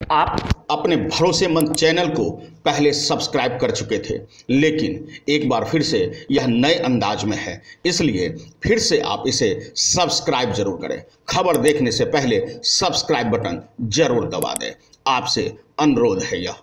आप अपने भरोसेमंद चैनल को पहले सब्सक्राइब कर चुके थे, लेकिन एक बार फिर से यह नए अंदाज में है, इसलिए फिर से आप इसे सब्सक्राइब जरूर करें। खबर देखने से पहले सब्सक्राइब बटन जरूर दबा दें, आपसे अनुरोध है यह।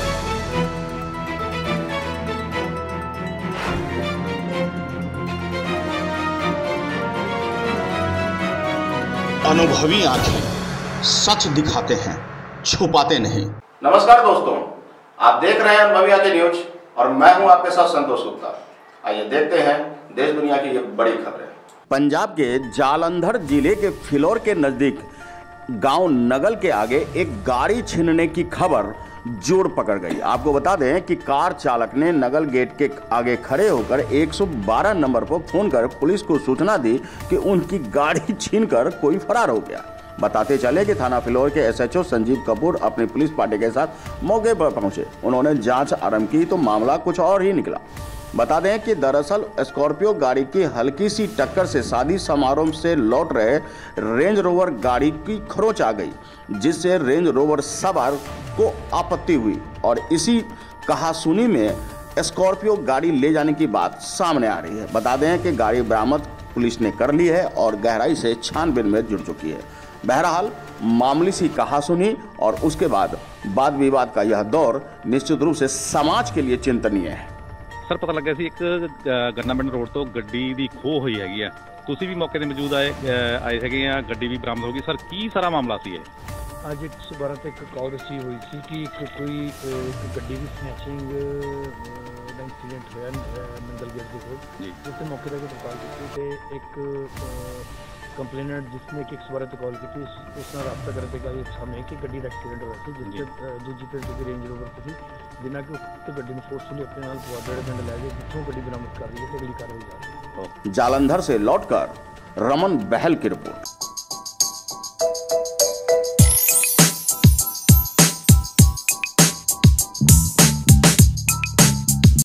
अनुभवी आंखें सच दिखाते हैं, छुपाते नहीं। नमस्कार दोस्तों, आप देख रहे हैं अनुभवी आंखें न्यूज और मैं हूं आपके साथ संतोष गुप्ता। आइए देखते हैं देश दुनिया की ये बड़ी खबरें। पंजाब के जालंधर जिले के फिलौर के नजदीक गांव नगल के आगे एक गाड़ी छीनने की खबर जोर पकड़ गई। आपको बता दें कि कार चालक ने नगल गेट के आगे खड़े होकर 112 नंबर पर फोन कर पुलिस को सूचना दी कि उनकी गाड़ी छीनकर कोई फरार हो गया। बताते चले कि थाना फिलौर के एसएचओ संजीव कपूर अपनी पुलिस पार्टी के साथ मौके पर पहुंचे। उन्होंने जांच आरंभ की तो मामला कुछ और ही निकला। बता दें कि दरअसल स्कॉर्पियो गाड़ी की हल्की सी टक्कर से शादी समारोह से लौट रहे रेंज रोवर गाड़ी की खरोंच आ गई, जिससे रेंज रोवर सवार को आपत्ति हुई और इसी कहासुनी में स्कॉर्पियो गाड़ी ले जाने की बात सामने आ रही है। बता दें कि गाड़ी बरामद पुलिस ने कर ली है और गहराई से छानबीन में जुट चुकी है। बहरहाल मामूली सी कहासुनी और उसके बाद वाद विवाद का यह दौर निश्चित रूप से समाज के लिए चिंतनीय है। सर पता लगा सी एक गन्ना पिंड रोड तो गड्डी दी खो हुई हैगी है, ਤੁਸੀਂ ਵੀ ਮੌਕੇ ਤੇ ਮੌਜੂਦ ਆਏ ਹੈਗੇ ਆ, ਗੱਡੀ ਵੀ ਬਰਾਮਦ ਹੋ ਗਈ। ਸਰ ਕੀ ਸਾਰਾ ਮਾਮਲਾ ਸੀ ਇਹ? ਅੱਜ 112 ਤੇ ਇੱਕ ਕਾਲ ਰਿਸੀਵ ਹੋਈ ਸੀ ਕਿ ਇੱਕ ਗੱਡੀ ਦੀ ਸਨੈਚਿੰਗ ਦਾ ਇੰਸੀਡੈਂਟ ਹੋਇਆ ਨੰਗਲ ਗੇਟ ਦੇ ਕੋਲ ਜੀ, ਜਿੱਥੇ ਮੌਕੇ ਤੇ ਕਾਲ ਕੀਤੀ ਤੇ ਇੱਕ ਕੰਪਲੇਨੈਂਟ ਜਿਸਨੇ ਕਿ 112 ਤੇ ਕਾਲ ਕੀਤੀ ਉਸ ਨਾਲ ਰਾਬਤਾ ਕਰਨ ਤੇ ਗਈ ਸਾਹਮਣੇ ਕਿ ਗੱਡੀ ਦਾ ਐਕਸੀਡੈਂਟ ਹੋਇਆ ਸੀ, ਜਿਸ ਦੂਜੀ ਤੇ ਜਿਹੜੀ ਰੇਂਜ ਰੋਵਰ ਸੀ ਜਿਨ੍ਹਾਂ ਕਿ ਉਸ ਗੱਡੀ ਨੂੰ ਫੋਰਸਫੁਲੀ ਆਪਣੇ ਨਾਲ ਪੁਆੜੇ ਪਿੰਡ ਲੈ ਗਏ, ਜਿੱਥੋਂ ਗੱਡੀ ਬਰਾਮਦ ਕਰ ਲਈ ਤੇ ਅਗਲੀ ਕਾਰਵਾਈ ਜਾ ਰਹੀ ਹੈ। जालंधर से लौटकर रमन बहल की रिपोर्ट।